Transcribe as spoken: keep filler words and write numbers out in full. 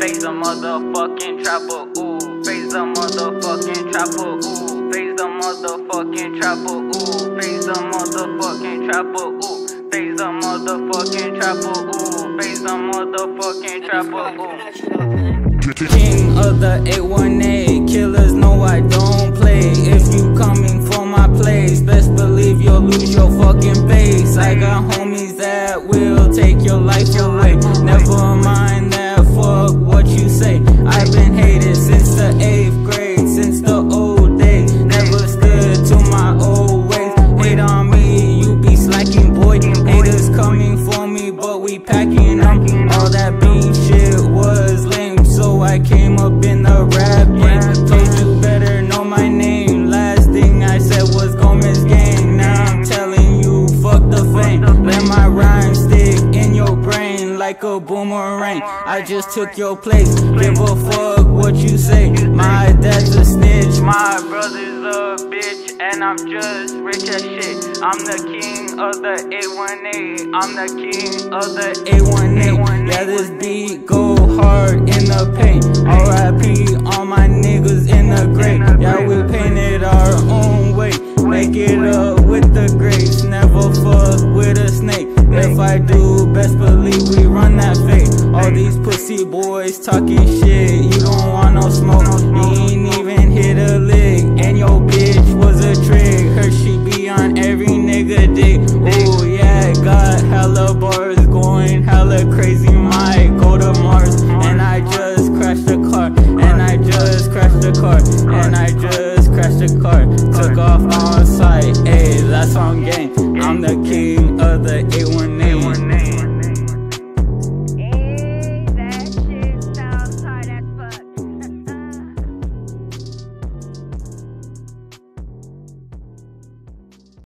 Face the motherfucking trapper, ooh. Face the motherfucking trapper, ooh. Face the motherfucking trapper, ooh. Face the motherfucking trapper, ooh. Face the motherfucking trapper, ooh. Face the motherfucking trapper, ooh. King of the eight one eight, killers know I don't play. If you coming for my place, best believe you'll lose your fucking face. I got homies that will take your life away. Never mind that, fuck what you say. I've been hated since the eighth grade, since the old days. Never stood to my old ways. Hate on me, you be slacking, boy. Haters coming for me, but we packing up. All that beef shit was lame, so I came up in the rap game. Told you better know my name. Last thing I said was Gomez Gang. Now I'm telling you, fuck the fame. Let my rhyme stick in your brain like a boomerang. I just took your place, give a fuck what you say. My dad's a snitch, my brother's a bitch, and I'm just rich as shit. I'm the king of the eight one eight. I'm the king of the eight one eight. Yeah, this beat go hard in the paint. R I P all my niggas in the grave. Yeah, we painted our own way. Make it up with the grace. Never fuck with a snake. If I do, best believe we run that fate. All these pussy boys talking shit. You don't want no smoke. You ain't even hit a lick. And your bitch was a trick. Her she be on every nigga dick. Ooh yeah, got hella bars going hella crazy.